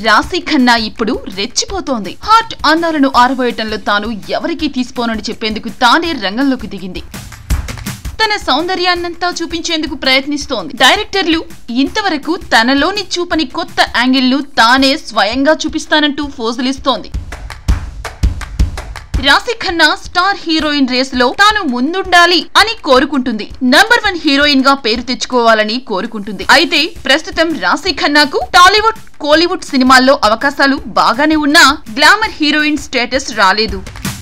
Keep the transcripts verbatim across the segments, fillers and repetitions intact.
రాశి ఖన్నా ఇప్పుడు రెచ్చిపోతోంది. హాట్ అందాలను ఆరబోయటంలో తాను ఎవరికీ తీసిపోనని చెప్పేందుకు తానే రంగంలోకి దిగింది. తన సౌందర్యాన్నంతా చూపించేందుకు ప్రయత్నిస్తోంది. డైరెక్టర్లు ఇంతవరకు తనలోని చూపని కొత్త యాంగిల్ను తానే స్వయంగా చూపిస్తానంటూ ఫోజులిస్తోంది. రాశి ఖన్నా స్టార్ హీరోయిన్ రేసులో తాను ముందుండాలి అని కోరుకుంటుంది. నంబర్ వన్ హీరోయిన్ గా పేరు తెచ్చుకోవాలని కోరుకుంటుంది. అయితే ప్రస్తుతం రాశి ఖన్నాకు టాలీవుడ్, కోలీవుడ్ సినిమాల్లో అవకాశాలు బాగానే ఉన్నా గ్లామర్ హీరోయిన్ స్టేటస్ రాలేదు.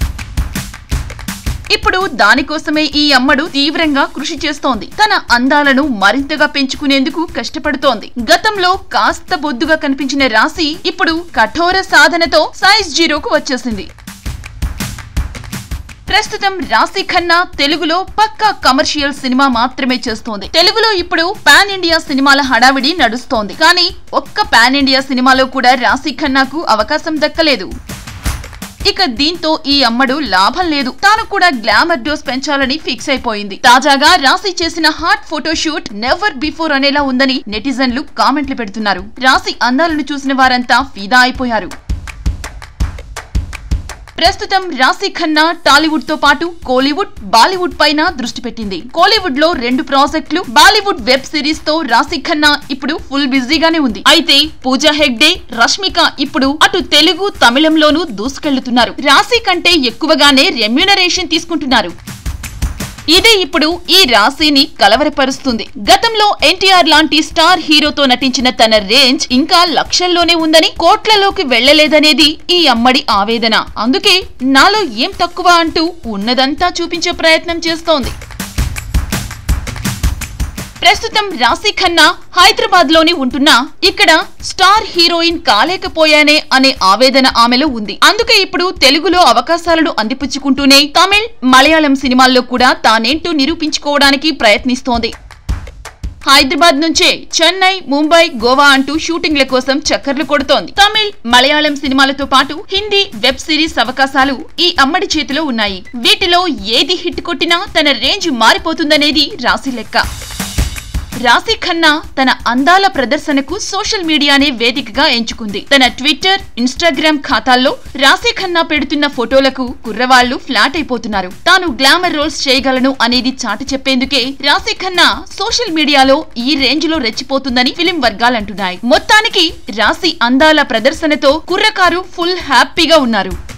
ఇప్పుడు దానికోసమే ఈ అమ్మడు తీవ్రంగా కృషి చేస్తోంది. తన అందాలను మరింతగా పెంచుకునేందుకు కష్టపడుతోంది. గతంలో కాస్త బొద్దుగా కనిపించిన రాశి ఇప్పుడు కఠోర సాధనతో సైజ్ జీరోకు వచ్చేసింది. ప్రస్తుతం రాశి ఖన్నా తెలుగులో పక్కా కమర్షియల్ సినిమా మాత్రమే చేస్తోంది. తెలుగులో ఇప్పుడు పాన్ ఇండియా సినిమాల హడావిడి నడుస్తోంది. కానీ ఒక్క పాన్ ఇండియా సినిమాలో కూడా రాశి ఖన్నాకు అవకాశం దక్కలేదు. ఇక దీంతో ఈ అమ్మడు లాభం లేదు. తాను కూడా గ్లామర్ డోస్ పెంచాలని ఫిక్స్ అయిపోయింది. తాజాగా రాశి చేసిన హాట్ ఫోటోషూట్ నెవర్ బిఫోర్ అనేలా ఉందని నెటిజన్లు కామెంట్లు పెడుతున్నారు. రాశి అందాలను చూసిన వారంతా ఫిదా అయిపోయారు. ప్రస్తుతం రాశి ఖన్నా టాలీవుడ్ తో పాటు కోలీవుడ్, బాలీవుడ్ పైన దృష్టి పెట్టింది. కోలీవుడ్ లో రెండు ప్రాజెక్టులు, బాలీవుడ్ వెబ్ సిరీస్ తో రాశి ఖన్నా ఇప్పుడు ఫుల్ బిజీగానే ఉంది. అయితే పూజా హెగ్డే, రష్మిక ఇప్పుడు అటు తెలుగు, తమిళంలోనూ దూసుకెళ్తున్నారు. రాశి కంటే ఎక్కువగానే రెమ్యూనరేషన్ తీసుకుంటున్నారు. ఇదే ఇప్పుడు ఈ రాశిని కలవరపరుస్తుంది. గతంలో ఎన్టీఆర్ లాంటి స్టార్ హీరోతో నటించిన తన రేంజ్ ఇంకా లక్షల్లోనే ఉందని, కోట్లలోకి వెళ్లలేదనేది ఈ అమ్మడి ఆవేదన. అందుకే నాలో ఏం తక్కువ అంటూ ఉన్నదంతా చూపించే ప్రయత్నం చేస్తోంది. ప్రస్తుతం రాశి ఖన్నా హైదరాబాద్ లోని ఉంటున్నా ఇక్కడ స్టార్ హీరోయిన్ కాలేకపోయానే అనే ఆవేదన ఆమెలో ఉంది. అందుకే ఇప్పుడు తెలుగులో అవకాశాలను అందిపుచ్చుకుంటూనే తమిళ్, మలయాళం సినిమాల్లో కూడా తానేంటూ నిరూపించుకోవడానికి ప్రయత్నిస్తోంది. హైదరాబాద్ నుంచే చెన్నై, ముంబై, గోవా అంటూ షూటింగ్ల కోసం చక్కర్లు కొడుతోంది. తమిళ్, మలయాళం సినిమాలతో పాటు హిందీ వెబ్ సిరీస్ అవకాశాలు ఈ అమ్మడి చేతిలో ఉన్నాయి. వీటిలో ఏది హిట్ కొట్టినా తన రేంజ్ మారిపోతుందనేది రాశి లెక్క. రాశి ఖన్నా తన అందాల ప్రదర్శనకు సోషల్ మీడియానే వేదికగా ఎంచుకుంది. తన ట్విట్టర్, ఇన్స్టాగ్రామ్ ఖాతాల్లో రాశి ఖన్నా పెడుతున్న ఫోటోలకు కుర్రవాళ్లు ఫ్లాట్ అయిపోతున్నారు. తాను గ్లామర్ రోల్స్ చేయగలను అనేది చాటి చెప్పేందుకే రాశి ఖన్నా సోషల్ మీడియాలో ఈ రేంజ్ లో రెచ్చిపోతుందని ఫిలిం వర్గాలంటున్నాయి. మొత్తానికి రాశి అందాల ప్రదర్శనతో కుర్రకారు ఫుల్ హ్యాపీగా ఉన్నారు.